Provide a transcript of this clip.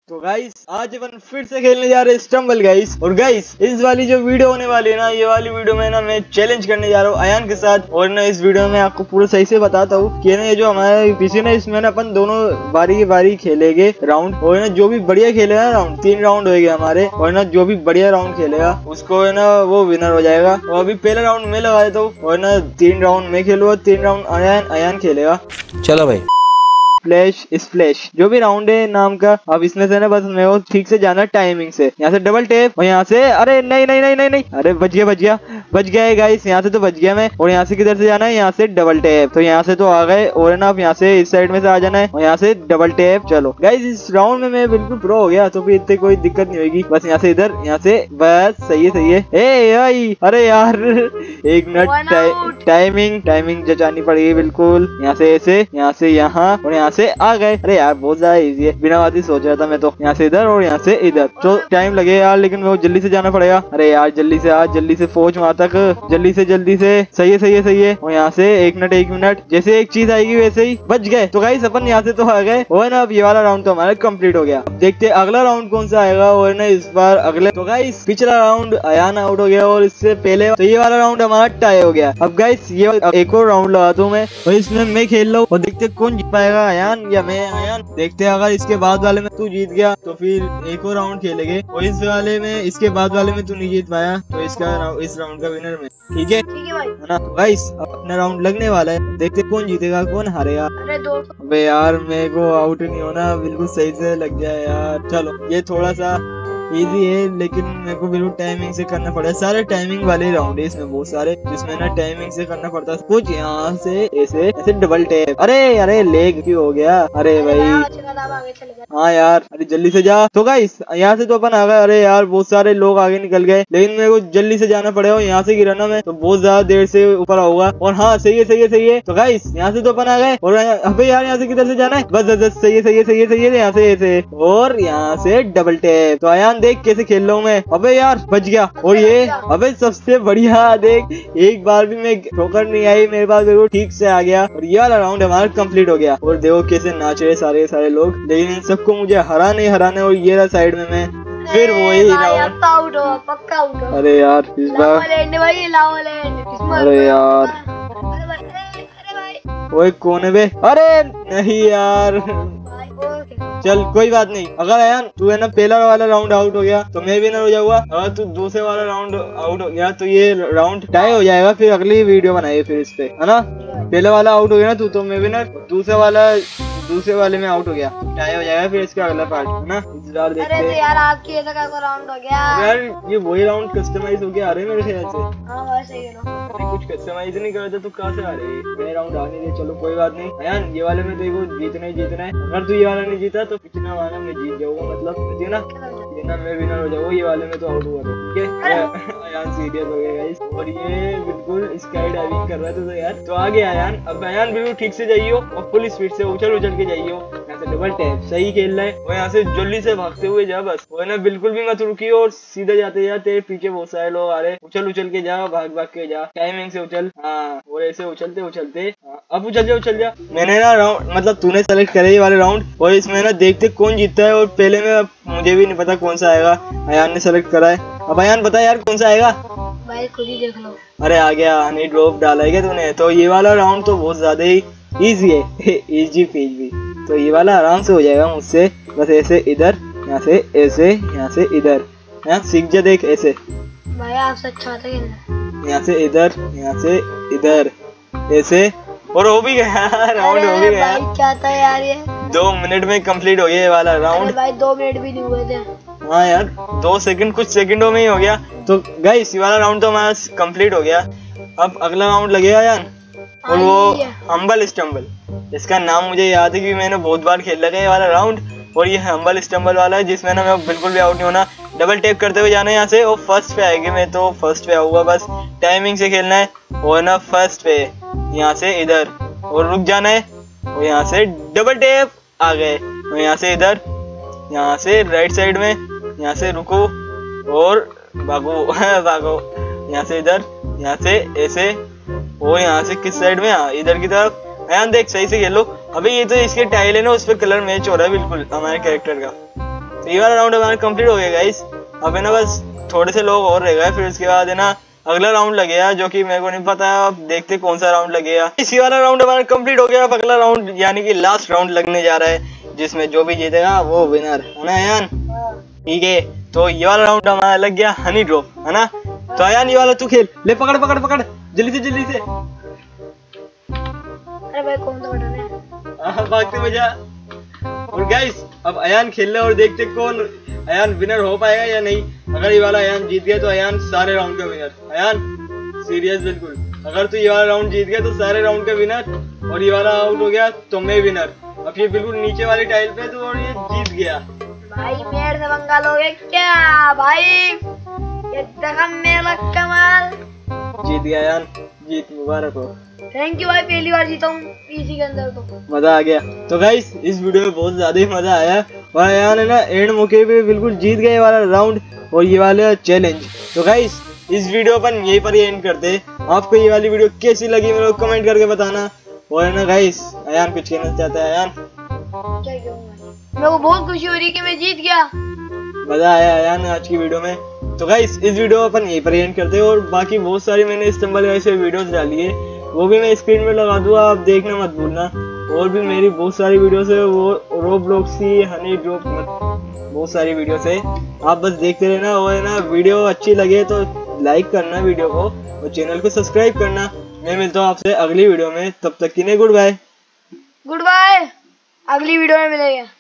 तो गाइस आज अपन फिर से खेलने जा रहे हैं स्टम्बल गाइस। और गाइस इस वाली जो वीडियो होने वाली है ना, ये वाली वीडियो में ना मैं चैलेंज करने जा रहा हूँ अयान के साथ। और ना इस वीडियो में आपको पूरा सही से बताता हूँ कि ना ये जो हमारे पीछे ना, इसमें ना अपन दोनों बारी की बारी खेलेंगे राउंड। और ना जो भी बढ़िया खेलेगा ना राउंड, 3 राउंड होएंगे हमारे। और ना जो भी बढ़िया राउंड खेलेगा उसको है ना वो विनर हो जाएगा। और अभी पहला राउंड में लगा देता हूँ और ना 3 राउंड में खेलूंगा, 3 राउंड अयान खेलेगा। चलो भाई। स्प्लैश जो भी राउंड है नाम का। अब इसमें से ना बस मेरे को ठीक से जाना टाइमिंग से। यहाँ से डबल टैप और यहाँ से अरे नहीं नहीं नहीं नहीं नहीं, अरे बच गया है गाइस। यहाँ से तो बच गया मैं। और यहाँ से किधर से जाना है, यहाँ से डबल टैप। तो यहाँ से तो आ गए। और ना अब यहाँ से इस साइड में से आ जाना है और यहाँ से डबल टैप। चलो गाइस इस राउंड में मैं बिल्कुल प्रो हो गया, तो फिर इतने कोई दिक्कत नहीं होगी। बस यहाँ से इधर, यहाँ से बस सही है। ए अरे यार 1 मिनट टाइमिंग जचानी पड़ेगी बिल्कुल। यहाँ से ऐसे, यहाँ से यहाँ और यहाँ से आ गए। अरे यार बहुत ज्यादा इजी है, बिना बात ही सोच रहा था मैं तो। यहाँ से इधर और यहाँ से इधर। तो टाइम लगे यार, लेकिन मेरे को जल्दी से जाना पड़ेगा। अरे यार जल्दी से आ, जल्दी से पहुंच वहां तक, जल्दी से। सही है। और यहाँ से 1 मिनट जैसे एक चीज आएगी वैसे ही बच गए। तो गाइस अपन यहाँ से तो आ गए। और ना अब ये वाला राउंड तो हमारा कंप्लीट हो गया। अब देखते हैं अगला राउंड कौन सा आएगा। और ना इस बार अगले तो गाइस पिछला राउंड अयान आउट हो गया और इससे पहले तो ये वाला राउंड हमारा टाई हो गया। अब गाइस ये एक और राउंड लगाता हूँ मैं, और इसमें मैं खेल रहा हूँ और देखते कौन जीत पाएगा, अयान या मैं। अयान देखते हैं, अगर इसके बाद वाले में तू जीत गया तो फिर एक और राउंड खेलेंगे। और इस वाले में, इसके बाद वाले में तू नहीं जीत पाया तो इस राउंड का विनर में। ठीक है भाई, है ना। तो गाइस अपना राउंड लगने वाला है, देखते कौन जीतेगा कौन हारेगा। अबे यार मेरे को आउट नहीं होना, बिल्कुल सही से लग जाए यार। चलो ये थोड़ा सा इजी है, लेकिन मेरे को बिल्कुल टाइमिंग से करना पड़ेगा। सारे टाइमिंग वाले राउंड है इसमें, बहुत सारे जिसमें ना टाइमिंग से करना पड़ता है कुछ। यहाँ से ऐसे डबल टैप। अरे लेग क्यों हो गया। अरे भाई हाँ यार, अरे जल्दी से जा। तो गाइस यहाँ से तो अपन आ गए। अरे यार बहुत सारे लोग आगे निकल गए, लेकिन मेरे को जल्दी से जाना पड़ेगा। यहाँ से गिरा ना मैं तो बहुत ज्यादा देर से ऊपर आऊंगा। और हाँ सही है। तो गाइस यहाँ से तो अपन आ गए। और अबे यार यहाँ से किधर से जाना है, बस सही है। यहाँ से ऐसे और यहाँ से डबल टैप। तो अयान देख कैसे खेल रहा हूँ मैं। अबे यार बच गया। और ये अबे सबसे बढ़िया देख, एक बार भी मैं ठोकर नहीं आई मेरे पास, बिल्कुल ठीक से आ गया। और ये वाला राउंड हमारा कंप्लीट हो गया। और देखो कैसे नाच रहे सारे लोग, लेकिन इन सबको मुझे हराने। और ये रहा साइड में मैं, फिर वही राउंड। अरे यार इस बार, अरे यार वो कौन है बे। अरे नहीं यार, चल कोई बात नहीं। अगर अयान तू है ना पहला वाला राउंड आउट हो गया तो मैं विनर हो जाऊंगा। अगर तू दूसरे वाला राउंड आउट हो गया तो ये राउंड टाई हो जाएगा। फिर अगली वीडियो बनाइए फिर इस पे, है ना। पहले वाला आउट हो गया ना तू, तो मैं विनर। दूसरे वाले में आउट हो गया, टाई हो जाएगा फिर इसका अगला पार्ट, है ना। इस बार देखते हैं। यार आपकी ये राउंड हो गया यार, ये वही राउंड कस्टमाइज होके आ रहे हैं मेरे ख्याल से। हाँ सही है ना, कुछ कस्टमाइज नहीं करते तो कहाँ से आ रहे हैं नए राउंड आने दे। चलो कोई बात नहीं अयान, ये वाले में देखो जीतना है। अगर तू ये वाला नहीं जीता तो पिछला वाला में जीत जाऊंगा, मतलब ये ना मैं विनर हो जाऊंगा। ये वाले में तो आउट हुआ था, ठीक है। अयान सीरियस हो गया गाइस, और ये बिल्कुल स्काई डाइविंग कर रहा था तो यार। तो आगे अयान, अब अयान बिल्कुल ठीक से जाइयो और फुल स्पीड से उछल के जाइयो। यहाँ से डबल टैप, सही खेल रहा है। और यहाँ से जल्दी से भागते हुए जा बस, वो ना बिल्कुल भी मत रुकी और सीधे जाते जा। तेरे पीछे बहुत सारे लोग आ रहे, उछल के जा, भाग के जा, टाइमिंग से उछल। हाँ और ऐसे उछलते अब उछल जा। मैंने ना राउंड, मतलब तूने सेलेक्ट करे ये वाले राउंड, और इसमें ना देखते कौन जीतता है। और पहले में मुझे भी नहीं पता कौन सा आएगा, अयान ने सेलेक्ट करा है। अब अयान बता यार कौन सा आएगा। भाई खुद ही देख लो। अरे आ गया, हनी ड्रॉप डाला है क्या तूने। तो ये वाला राउंड तो बहुत ज्यादा ही इजी है, इजी भी। तो ये वाला आराम से हो जाएगा मुझसे। बस ऐसे इधर, यहाँ से ऐसे, यहाँ से इधर, यहाँ सीख जा देख ऐसे। भाई आपसे अच्छा आता है। यहाँ से इधर, यहाँ से इधर ऐसे, और हो भी गया राउंड, हो भी गया। क्या था यार ये, 2 मिनट में कंप्लीट हो गया ये वाला राउंड। भाई 2 मिनट भी नहीं हुए थे। हाँ यार 2 सेकंड, कुछ सेकंडों में ही हो गया। तो गाइस ये वाला राउंड तो हमारा कंप्लीट हो गया। अब अगला राउंड लगेगा यार, और वो हम्बल स्टम्बल। इसका नाम मुझे याद है कि मैंने बहुत बार खेल रखा है ये वाला राउंड। और ये हम्बल स्टम्बल वाला है जिसमें ना मैं बिल्कुल भी आउट नहीं होना। डबल टैप करते हुए जाना है यहाँ से, और फर्स्ट पे आएगी। मैं तो फर्स्ट पे आऊंगा, बस टाइमिंग से खेलना है। और ना फर्स्ट पे यहाँ से इधर और रुक जाना है, और यहाँ से डबल टैप आ गए। और यहाँ से इधर, यहाँ से राइट साइड में, यहाँ से रुको और भागो यहाँ से इधर, यहाँ से ऐसे, और यहाँ से किस साइड में, इधर की तरफ। अयान देख सही से खेलो। अबे ये तो इसके टाइल है ना, उस पर कलर मैच हो रहा है बिल्कुल हमारे कैरेक्टर का। तो ये वाला राउंड हमारा कंप्लीट हो गया गाइस। अब है ना बस थोड़े से लोग और रह गए, फिर उसके बाद है ना अगला राउंड लगेगा, जो कि मेरे को नहीं पता है। अब देखते कौन सा राउंड लगेगा। इसी वाला राउंड हमारा कंप्लीट हो गया। अब अगला राउंड यानी कि लास्ट राउंड लगने जा रहा है, जिसमें जो भी जीतेगा वो विनर है ना अयान। ठीक है, तो ये वाला राउंड हमारा लग गया हनी ड्रॉप, है ना। तो अयान ये वाला तू खेल ले, पकड़ पकड़ पकड़ जल्दी से। अरे भाई कौन सा बटन है? भागते बजा। और गाइस अब अयान खेल ले और देखते कौन अयान विनर हो पाएगा या नहीं। अगर ये वाला अयान जीत गया तो अयान सारे राउंड का विनर। अयान सीरियस बिल्कुल, अगर तू ये वाला राउंड जीत गया तो सारे राउंड का विनर, और ये वाला आउट हो गया तो मैं विनर। अब ये बिल्कुल नीचे वाली टाइल पे तो और ये जीत गया। भाई मेरे से पंगा लोगे क्या भाई? ये देखा मेरा कमाल। जीत गया अयान, जीत मुबारक हो। थैंक यू भाई, पहली बार जीता हूँ पीसी के अंदर तो मजा आ गया। तो गाइस इस वीडियो में बहुत ज्यादा ही मजा आया और अयान है ना एंड मौके पे बिल्कुल जीत गए वाला राउंड और ये वाला चैलेंज। तो गाइस इस वीडियो अपन यहीं पर ही एंड करते। आपको ये वाली वीडियो कैसी लगी मेरे को कमेंट करके बताना। और है ना गाइस अयान कुछ कहना चाहता है। अयान क्या कहूँगा, मेरे को बहुत खुशी हो रही है कि मैं जीत गया। मजा आया अयान आज की वीडियो में। तो गाइस इस वीडियो अपन यहीं पर एंड करते हैं, और बाकी बहुत सारी मैंने स्टम्बल ऐसे वीडियोस डाली है, वो भी मैं स्क्रीन में लगा दूंगा, आप देखना मत भूलना। और भी मेरी बहुत सारी वीडियोस है, वो रोब्लॉक्स की, हनी ड्रॉप, बहुत सारी वीडियोस है, आप बस देखते रहना। और है ना वीडियो अच्छी लगे तो लाइक करना वीडियो को और चैनल को सब्सक्राइब करना। मैं मिलता हूँ आपसे अगली वीडियो में, तब तक के लिए गुड बाय। गुड बाय, अगली वीडियो में मिलेंगे।